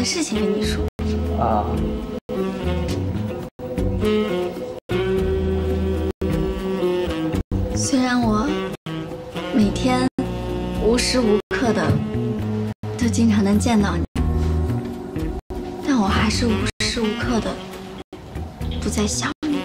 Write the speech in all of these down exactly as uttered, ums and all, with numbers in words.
事情跟你说。 啊。 虽然我每天无时无刻的都经常能见到你，但我还是无时无刻的不在想你。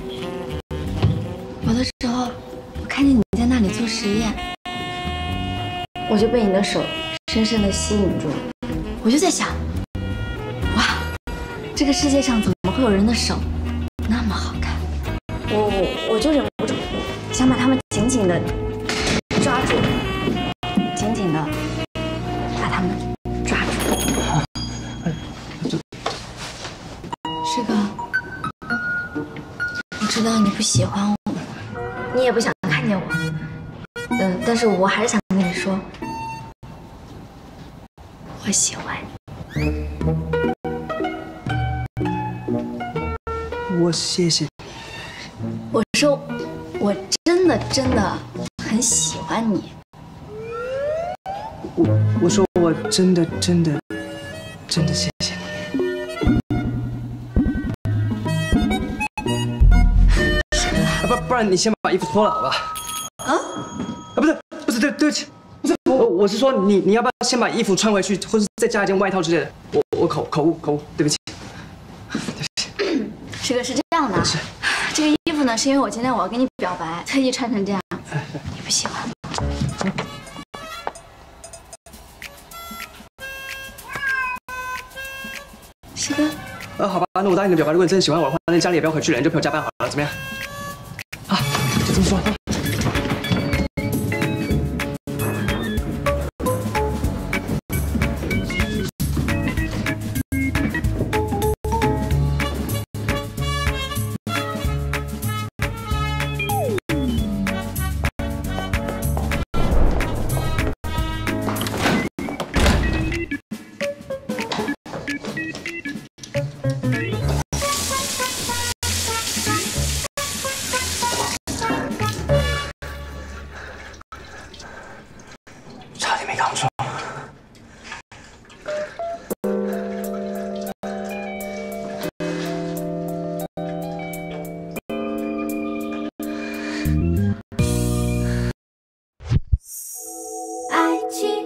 有的时候，我看见你在那里做实验，我就被你的手深深的吸引住了。我就在想，哇，这个世界上怎么会有人的手那么好看？我我我就忍不住想把它们紧紧的抓住，紧紧的把它们抓住。师哥，我知道你不喜欢我，你也不想看见我，嗯，但是我还是想跟你说，我喜欢你。 我谢谢。 我说，我真的真的很喜欢你。 我我说我真的真的真的谢谢你。啊不不然你先把衣服脱了好吧？啊？啊不是不是对对不起，不是我我是说你你要不要先把衣服穿回去，或是再加一件外套之类的？我我口口误口误，对不起。对不起。 这个是这样的，是这个衣服呢，是因为我今天我要跟你表白，特意穿成这样。你不喜欢吗？师哥。 呃，好吧，那我答应你的表白。如果你真的喜欢我的话，那家里也不要回去了，你就陪我加班好了，怎么样？啊，就这么说。差点没扛住。 iQiyi